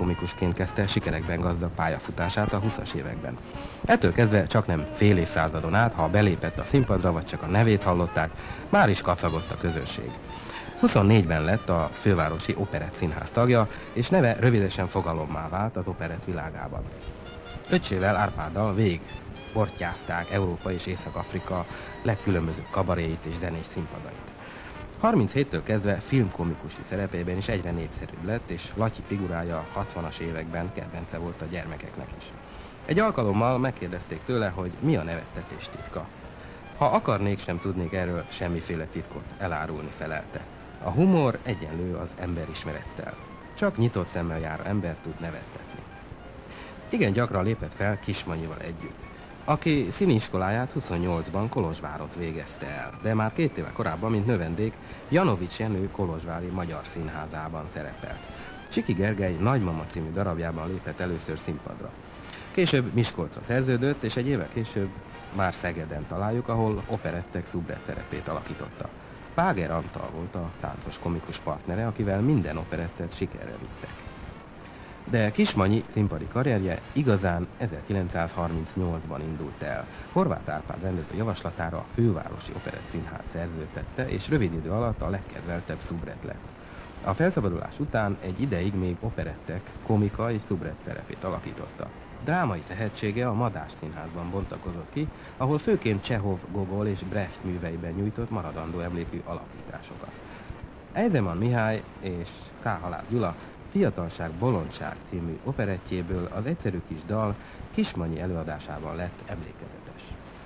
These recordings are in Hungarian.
filmkomikusként kezdte sikerekben gazdag pályafutását a 20-as években. Ettől kezdve csak nem fél évszázadon át, ha belépett a színpadra, vagy csak a nevét hallották, már is kacagott a közönség. 24-ben lett a fővárosi Operett Színház tagja, és neve rövidesen fogalommá vált az operett világában. Öccsével, Árpáddal végig bortyázták Európa és Észak-Afrika legkülönbözőbb kabaréit és zenés színpadait. 37-től kezdve filmkomikusi szerepében is egyre népszerűbb lett, és Latyi figurája 60-as években kedvence volt a gyermekeknek is. Egy alkalommal megkérdezték tőle, hogy mi a nevettetés titka. Ha akarnék, sem tudnék erről semmiféle titkot elárulni, felelte. A humor egyenlő az emberismerettel. Csak nyitott szemmel járó ember tud nevettetni. Igen gyakran lépett fel Kismanyival együtt, aki színiiskoláját 28-ban Kolozsvárot végezte el, de már 2 éve korábban, mint növendék, Janovics Jenő kolozsvári Magyar Színházában szerepelt. Csiki Gergely Nagymama című darabjában lépett először színpadra. Később Miskolcra szerződött, és egy évvel később már Szegeden találjuk, ahol operettek szubrett szerepét alakította. Páger Antal volt a táncos komikus partnere, akivel minden operettet sikerre vittek. De Kismanyi színpadi karrierje igazán 1938-ban indult el. Horváth Árpád rendező javaslatára a Fővárosi Operett Színház szerződtette, és rövid idő alatt a legkedveltebb szubrett lett. A felszabadulás után egy ideig még operettek komika és szubrett szerepét alakította. Drámai tehetsége a Madás Színházban bontakozott ki, ahol főként Csehov, Gogol és Brecht műveiben nyújtott maradandó emlékű alakításokat. Eisenman Mihály és K. Halász Gyula Fiatalság, bolondság című operettjéből az egyszerű kis dal Kismanyi előadásában lett emlékezetes.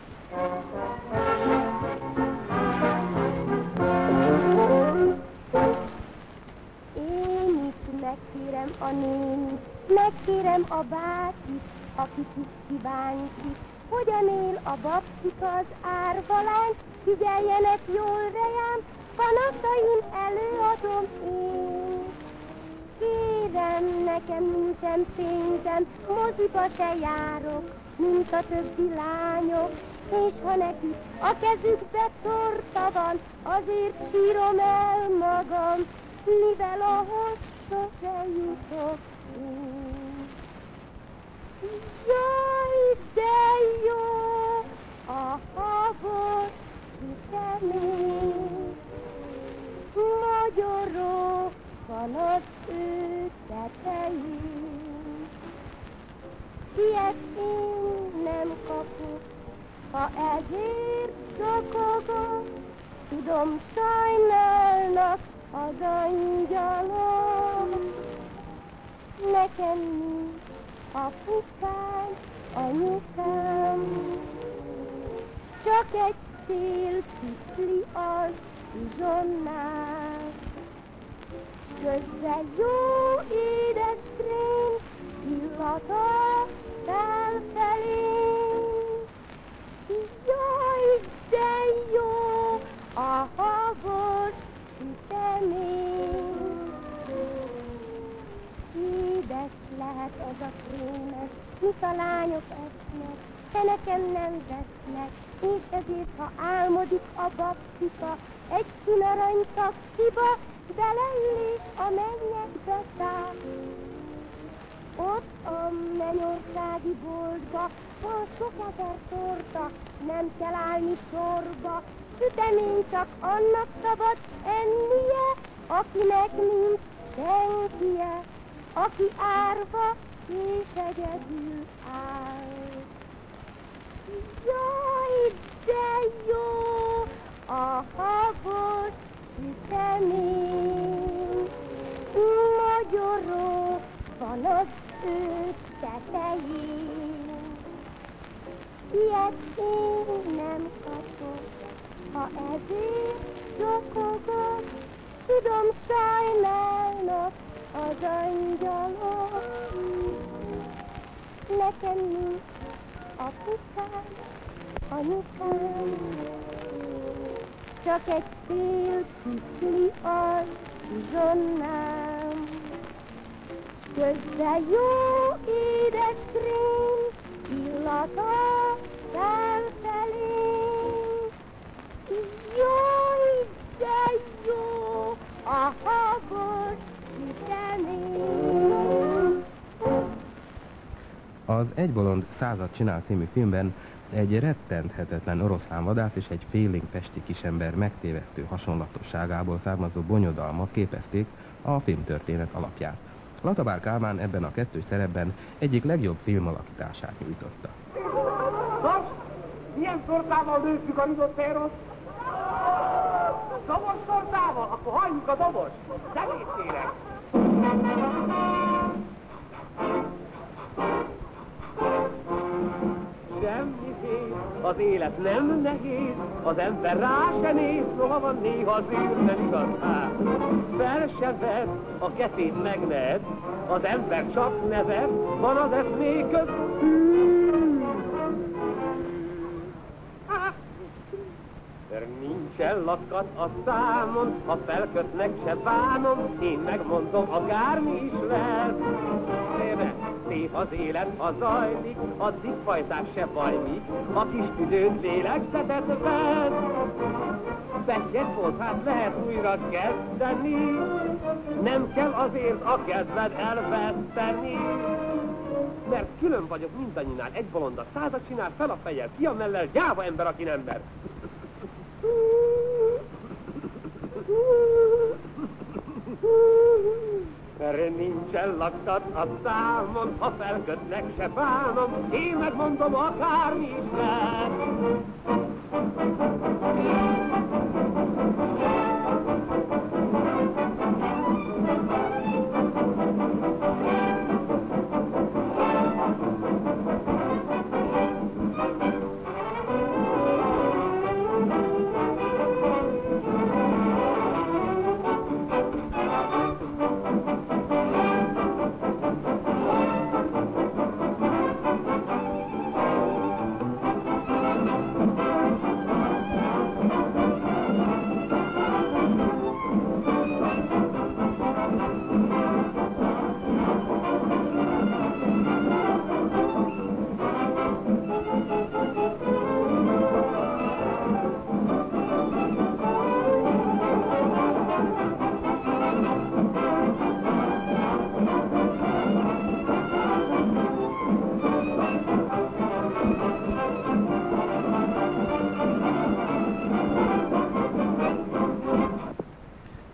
Én is megkérem a nénit, megkérem a bácsit, aki kis kíváncsi, hogyan él a babcika az árvalány, figyeljenek jól rejám, panaszaim előadom én. Kérem, nekem nincsen pénzem, moziba se járok, mint a többi lányok, és ha nekik a kezükbe torta van, azért sírom el magam, mivel ahhoz sose jutok én. Jaj, de jó a habos vitamin, magyarok van az ő tetején. Ilyet én nem kapok, ha ezért szokogok, tudom, sajnálnak az angyalok. Nekem nincs apukám, anyukám, csak egy szél kicli az uzsonnál. Közben jó édes krém illata felfelé. Jaj, de jó a habos sütemény. Édes lehet az a krémes, mit a lányok esznek, de nekem nem vesznek, és ezért, ha álmodik a babcika, egy színarany taxiba, beleül a mennyekbe száll. Ott a mennyországi boltba, hol sok ezer torta, nem kell állni sorba, sütemény csak annak szabad ennie, akinek nincs senkije, aki árva és egyedül áll. Jaj, de jó a habos sütemény, magyarok van az ő tetején. Ilyet én nem kapok, ha ezért zokogok, tudom, sajnálnak az angyalok. Nekem nincs apukám, anyukám, csak egy szél kicli az uzsonnám. Közben jó édes krém illata felfelé. Jaj, de jó a habos sütemény. Az Egy bolond 100-at csinál című filmben egy rettenthetetlen oroszlánvadász és egy félénk pesti kisember megtévesztő hasonlatosságából származó bonyodalmak képezték a filmtörténet alapját. Latabár Kálmán ebben a kettős szerepben egyik legjobb filmalakítását nyújtotta. Nos, milyen tortával nőttük a ridottéros? Dobos tortával? Akkor halljuk a dobos! Segítségére! Semmi fél, az élet nem nehéz, az ember rá se néz, noha van néha az nem igaz hát. Fel se vedd, a kezét megned, az ember csak nevet, van az eszmék közt. Nincsen lakat a számon, ha felkötnek se bánom, én megmondom, akármi is lesz. Szép az élet, ha zajlik, addig fajták se bajlik, a kis tüdőt lélegzetet vesz. Bettyet volt, hát lehet újra kezdeni, nem kell azért a kedved elveszteni. Mert külön vagyok mindannyiinál, egy bolond a 100-at csinál fel a fejjel, ki a mellel, gyáva ember, aki nem mer. Mert nincsen lakat a számon, ha felkötnek se bánom, én megmondom, akármi is lesz.